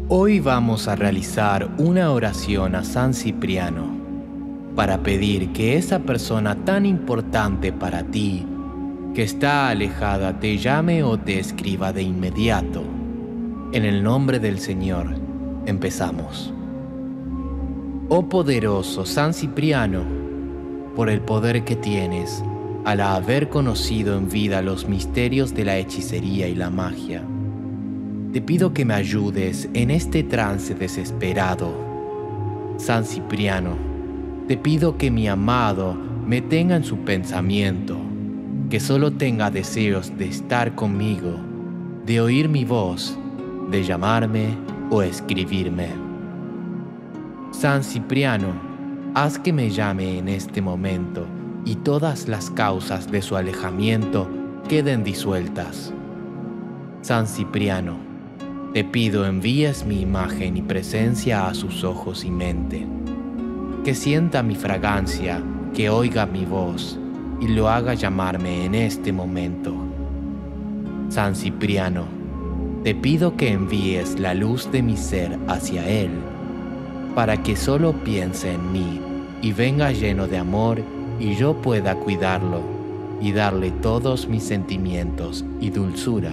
Hoy vamos a realizar una oración a San Cipriano para pedir que esa persona tan importante para ti, que está alejada, te llame o te escriba de inmediato. En el nombre del Señor, empezamos. Oh poderoso San Cipriano, por el poder que tienes, al haber conocido en vida los misterios de la hechicería y la magia, te pido que me ayudes en este trance desesperado. San Cipriano, te pido que mi amado me tenga en su pensamiento, que solo tenga deseos de estar conmigo, de oír mi voz, de llamarme o escribirme. San Cipriano, haz que me llame en este momento y todas las causas de su alejamiento queden disueltas. San Cipriano, te pido envíes mi imagen y presencia a sus ojos y mente, que sienta mi fragancia, que oiga mi voz y lo haga llamarme en este momento. San Cipriano, te pido que envíes la luz de mi ser hacia él, para que solo piense en mí y venga lleno de amor y yo pueda cuidarlo y darle todos mis sentimientos y dulzura.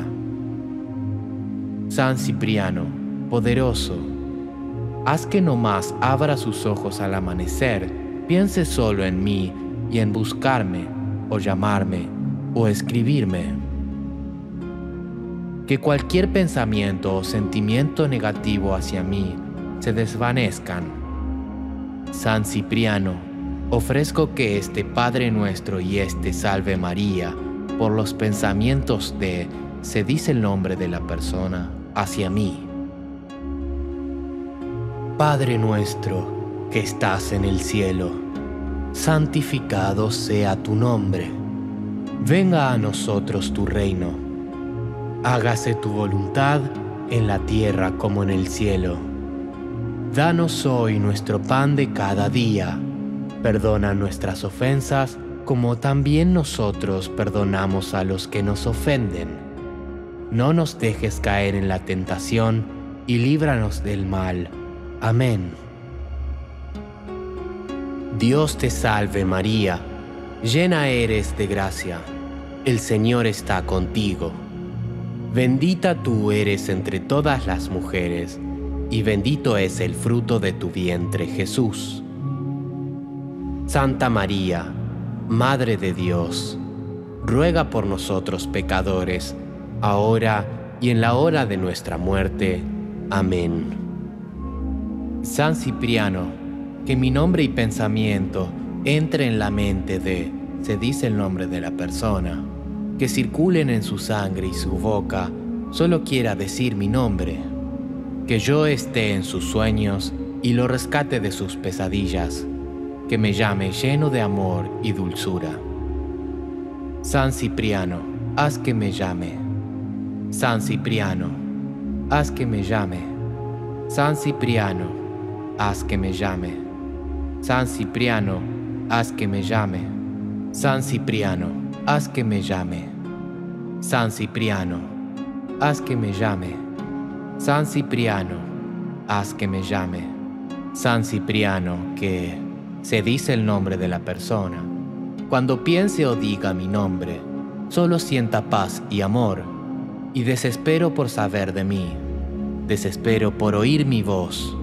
San Cipriano, poderoso, haz que no más abra sus ojos al amanecer, piense solo en mí y en buscarme, o llamarme, o escribirme. Que cualquier pensamiento o sentimiento negativo hacia mí se desvanezcan. San Cipriano, ofrezco que este Padre Nuestro y este Salve María, por los pensamientos de, se dice el nombre de la persona, hacia mí. Padre nuestro, que estás en el cielo, santificado sea tu nombre. Venga a nosotros tu reino. Hágase tu voluntad en la tierra como en el cielo. Danos hoy nuestro pan de cada día. Perdona nuestras ofensas como también nosotros perdonamos a los que nos ofenden. No nos dejes caer en la tentación y líbranos del mal. Amén. Dios te salve María, llena eres de gracia, el Señor está contigo. Bendita tú eres entre todas las mujeres, y bendito es el fruto de tu vientre, Jesús. Santa María, Madre de Dios, ruega por nosotros pecadores, ahora y en la hora de nuestra muerte. Amén. San Cipriano, que mi nombre y pensamiento entre en la mente de, se dice el nombre de la persona, que circulen en su sangre y su boca, solo quiera decir mi nombre, que yo esté en sus sueños y lo rescate de sus pesadillas, que me llame lleno de amor y dulzura. San Cipriano, haz que me llame. San Cipriano, haz que me llame. San Cipriano, haz que me llame. San Cipriano, haz que me llame. San Cipriano, haz que me llame. San Cipriano, haz que me llame. San Cipriano, haz que me llame. San Cipriano, que se dice el nombre de la persona. Cuando piense o diga mi nombre, solo sienta paz y amor. Y desespero por saber de mí, desespero por oír mi voz.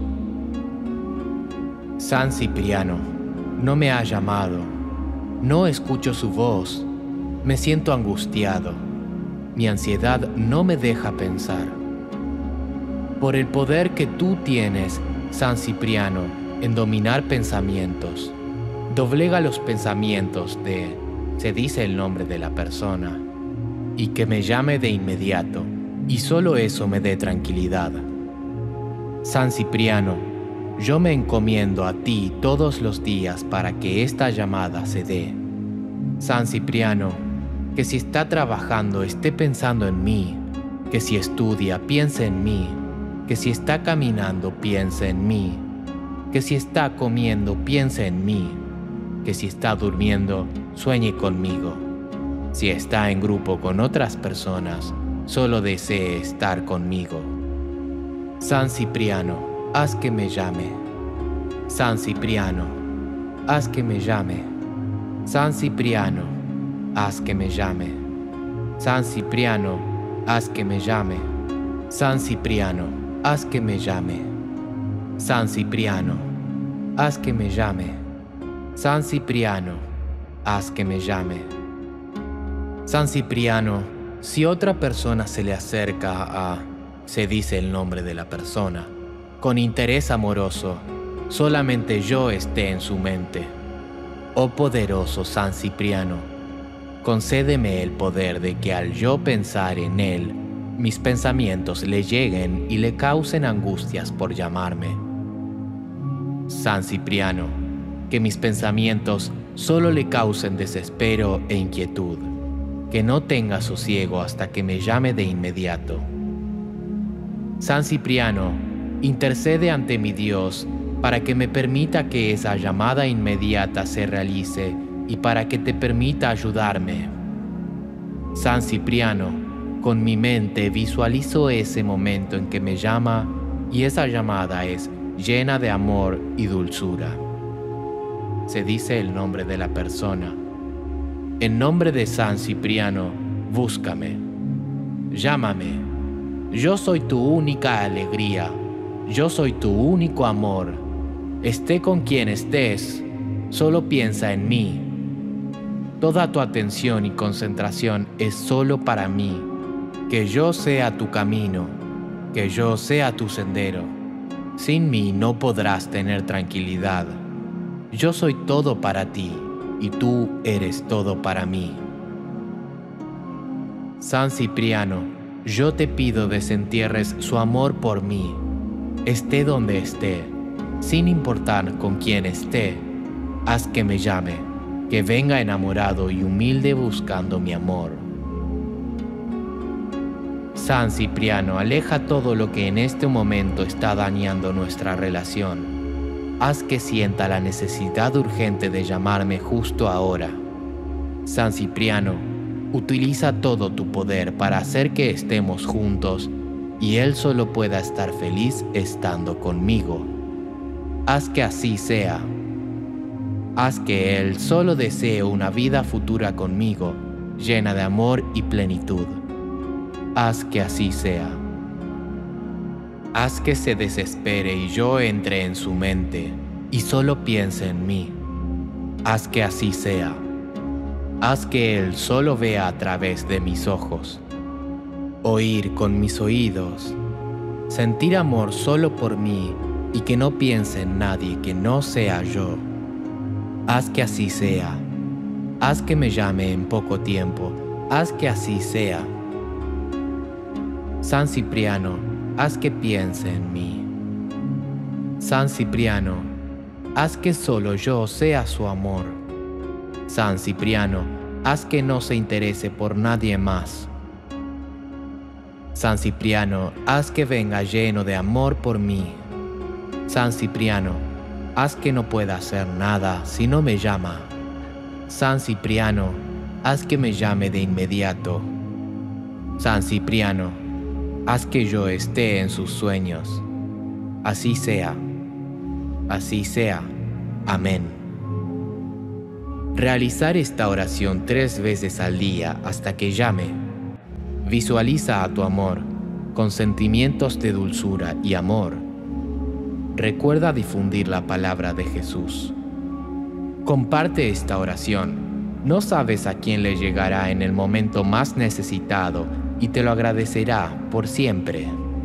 San Cipriano, no me ha llamado, no escucho su voz, me siento angustiado, mi ansiedad no me deja pensar. Por el poder que tú tienes, San Cipriano, en dominar pensamientos, doblega los pensamientos de, se dice el nombre de la persona, y que me llame de inmediato, y solo eso me dé tranquilidad. San Cipriano, yo me encomiendo a ti todos los días para que esta llamada se dé. San Cipriano, que si está trabajando esté pensando en mí, que si estudia piense en mí, que si está caminando piense en mí, que si está comiendo piense en mí, que si está durmiendo sueñe conmigo. Si está en grupo con otras personas, solo desee estar conmigo. San Cipriano, haz que me llame. San Cipriano, haz que me llame. San Cipriano, haz que me llame. San Cipriano, haz que me llame. San Cipriano, haz que me llame. San Cipriano, haz que me llame. San Cipriano, haz que me llame. San Cipriano, si otra persona se le acerca se dice el nombre de la persona, con interés amoroso, solamente yo esté en su mente. Oh poderoso San Cipriano, concédeme el poder de que al yo pensar en él, mis pensamientos le lleguen y le causen angustias por llamarme. San Cipriano, que mis pensamientos solo le causen desespero e inquietud, que no tenga sosiego hasta que me llame de inmediato. San Cipriano, intercede ante mi Dios para que me permita que esa llamada inmediata se realice y para que te permita ayudarme. San Cipriano, con mi mente visualizo ese momento en que me llama y esa llamada es llena de amor y dulzura. Se dice el nombre de la persona. En nombre de San Cipriano, búscame. Llámame. Yo soy tu única alegría. Yo soy tu único amor. Esté con quien estés, solo piensa en mí. Toda tu atención y concentración es solo para mí. Que yo sea tu camino, que yo sea tu sendero. Sin mí no podrás tener tranquilidad. Yo soy todo para ti y tú eres todo para mí. San Cipriano, yo te pido desentierres su amor por mí, esté donde esté, sin importar con quién esté. Haz que me llame, que venga enamorado y humilde buscando mi amor. San Cipriano, aleja todo lo que en este momento está dañando nuestra relación. Haz que sienta la necesidad urgente de llamarme justo ahora. San Cipriano, utiliza todo tu poder para hacer que estemos juntos y él solo pueda estar feliz estando conmigo. Haz que así sea. Haz que él solo desee una vida futura conmigo, llena de amor y plenitud. Haz que así sea. Haz que se desespere y yo entre en su mente y solo piense en mí. Haz que así sea. Haz que él solo vea a través de mis ojos, oír con mis oídos, sentir amor solo por mí y que no piense en nadie que no sea yo. Haz que así sea. Haz que me llame en poco tiempo. Haz que así sea. San Cipriano, haz que piense en mí. San Cipriano, haz que solo yo sea su amor. San Cipriano, haz que no se interese por nadie más. San Cipriano, haz que venga lleno de amor por mí. San Cipriano, haz que no pueda hacer nada si no me llama. San Cipriano, haz que me llame de inmediato. San Cipriano, haz que yo esté en sus sueños. Así sea. Así sea. Amén. Realizar esta oración 3 veces al día hasta que llame. Visualiza a tu amor con sentimientos de dulzura y amor. Recuerda difundir la palabra de Jesús. Comparte esta oración. No sabes a quién le llegará en el momento más necesitado y te lo agradecerá por siempre.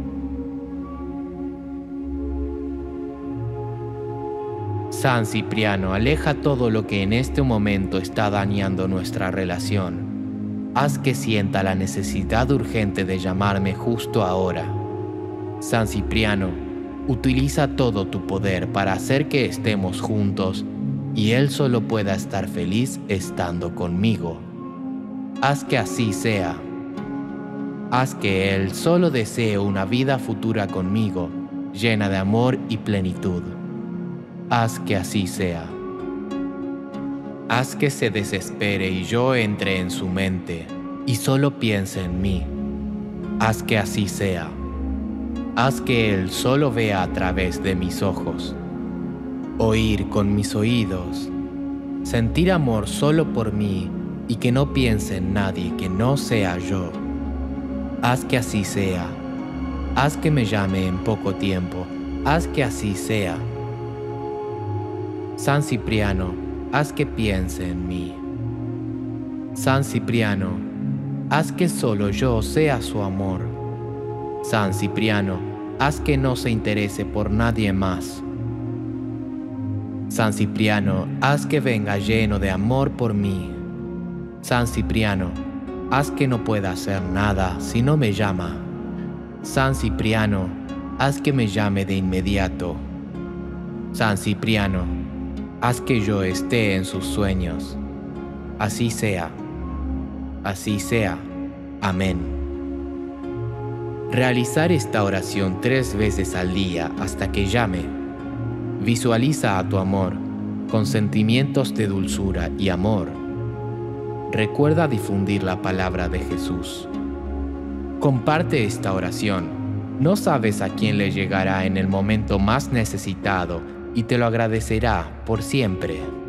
San Cipriano, aleja todo lo que en este momento está dañando nuestra relación. Haz que sienta la necesidad urgente de llamarme justo ahora. San Cipriano, utiliza todo tu poder para hacer que estemos juntos y él solo pueda estar feliz estando conmigo. Haz que así sea. Haz que él solo desee una vida futura conmigo, llena de amor y plenitud. Haz que así sea. Haz que se desespere y yo entre en su mente y solo piense en mí. Haz que así sea. haz que Él solo vea a través de mis ojos, oír con mis oídos, sentir amor solo por mí y que no piense en nadie que no sea yo. Haz que así sea. Haz que me llame en poco tiempo. Haz que así sea. San Cipriano, haz que piense en mí. San Cipriano, haz que solo yo sea su amor. San Cipriano, haz que no se interese por nadie más. San Cipriano, haz que venga lleno de amor por mí. San Cipriano, haz que no pueda hacer nada si no me llama. San Cipriano, haz que me llame de inmediato. San Cipriano, haz que yo esté en sus sueños. Así sea. Así sea. Amén. Realizar esta oración 3 veces al día hasta que llame. Visualiza a tu amor con sentimientos de dulzura y amor. Recuerda difundir la palabra de Jesús. Comparte esta oración. No sabes a quién le llegará en el momento más necesitado y te lo agradecerá por siempre.